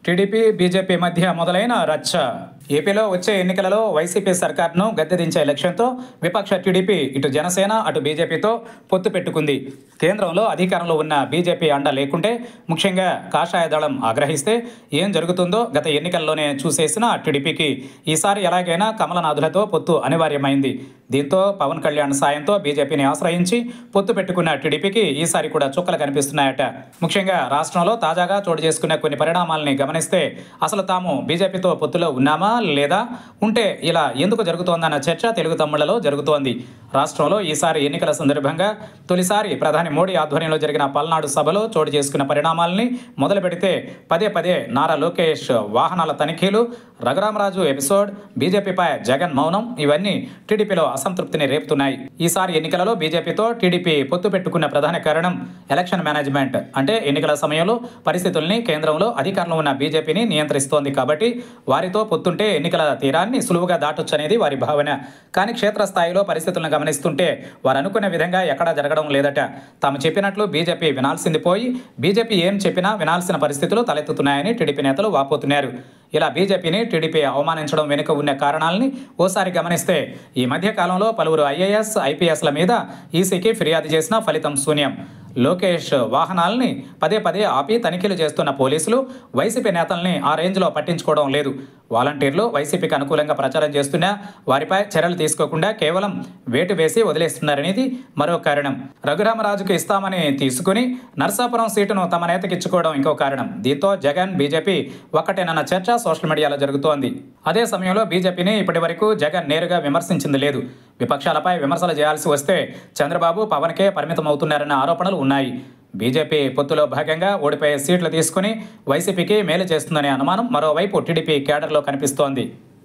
TDP BJP మధ్య మొదలైన రచ్చ. ఏపీలో వచ్చే ఎన్నికలలో వైసీపీ సర్కార్ను గద్దెదించే లక్ష్యంతో విపక్ష టీడీపీ ఇటు జనసేన అటు బీజేపీతో పొత్తు పెట్టుకుంది. కేంద్రంలో అధికారంలో ఉన్న బీజేపీ అండ లేకుంటే, ముఖ్యంగా కాషాయ దళం ఆగ్రహిస్తే ఏం జరుగుతుందో గత ఎన్నికల్లోనే చూసేసిన టీడీపీకి ఈసారి ఎలాగైనా కమలనాథులతో పొత్తు అనివార్యమైంది. దీంతో పవన్ కళ్యాణ్ సాయంతో బీజేపీని ఆశ్రయించి పొత్తు పెట్టుకున్న టీడీపీకి ఈసారి కూడా చుక్కలు కనిపిస్తున్నాయట. ముఖ్యంగా రాష్ట్రంలో తాజాగా చోటు చేసుకున్న కొన్ని పరిణామాలని గమనిస్తే అసలు తాము బీజేపీతో పొత్తులో ఉన్నామా లేదా, ఉంటే ఇలా ఎందుకు జరుగుతోందన్న చర్చ తెలుగు తమ్ముళ్లలో జరుగుతోంది. రాష్ట్రంలో ఈసారి ఎన్నికల సందర్భంగా తొలిసారి ప్రధాని మోడీ ఆధ్వర్యంలో జరిగిన పల్నాడు సభలో చోటు చేసుకున్న పరిణామాలని మొదలు పెడితే పదే పదే నారా లోకేష్ వాహనాల తనిఖీలు, రఘురామరాజు ఎపిసోడ్, బీజేపీపై జగన్ మౌనం ఇవన్నీ టీడీపీలో అసంతృప్తిని రేపుతున్నాయి. ఈసారి ఎన్నికలలో బీజేపీతో టీడీపీ పొత్తు పెట్టుకున్న ప్రధాన కారణం ఎలక్షన్ మేనేజ్మెంట్. అంటే ఎన్నికల సమయంలో పరిస్థితుల్ని కేంద్రంలో అధికారంలో ఉన్న బీజేపీని నియంత్రిస్తోంది కాబట్టి వారితో పొత్తుంటే ఎన్నికల తీరాన్ని సులువుగా దాటొచ్చనేది వారి భావన. కానీ క్షేత్రస్థాయిలో పరిస్థితులను గమనిస్తుంటే వారు అనుకునే విధంగా ఎక్కడా జరగడం లేదట. తాము చెప్పినట్లు బీజేపీ వినాల్సింది పోయి బీజేపీ ఏం చెప్పినా వినాల్సిన పరిస్థితులు తలెత్తుతున్నాయని టీడీపీ నేతలు వాపోతున్నారు. ఇలా బీజేపీని టీడీపీ అవమానించడం వెనుక ఉన్న కారణాలని ఓసారి గమనిస్తే ఈ మధ్య కాలంలో పలువురు ఐఏఎస్, ఐపీఎస్ల మీద ఈసీకి ఫిర్యాదు చేసినా ఫలితం శూన్యం. లోకేష్ వాహనాలని పదే పదే ఆపి తనిఖీలు చేస్తున్న పోలీసులు వైసీపీ నేతల్ని ఆ రేంజ్లో పట్టించుకోవడం లేదు. వాలంటీర్లు వైసీపీకి అనుకూలంగా ప్రచారం చేస్తున్నా వారిపై చర్యలు తీసుకోకుండా కేవలం వేటు వేసి వదిలేస్తున్నారనేది మరో కారణం. రఘురామరాజుకు ఇస్తామని తీసుకుని నర్సాపురం సీటును తమ నేతకి ఇచ్చుకోవడం ఇంకో కారణం. దీంతో జగన్ బీజేపీ ఒక్కటేనన్న చర్చ సోషల్ మీడియాలో జరుగుతోంది. అదే సమయంలో బీజేపీని ఇప్పటి వరకు జగన్ నేరుగా విమర్శించింది లేదు. విపక్షాలపై విమర్శలు చేయాల్సి వస్తే చంద్రబాబు, పవన్కే పరిమితమవుతున్నారన్న ఆరోపణలు ఉన్నాయి. బీజేపీ పొత్తులో భాగంగా ఓడిపోయే సీట్లు తీసుకుని వైసీపీకి మేలు చేస్తుందనే అనుమానం మరోవైపు టీడీపీ కేడర్లో కనిపిస్తోంది.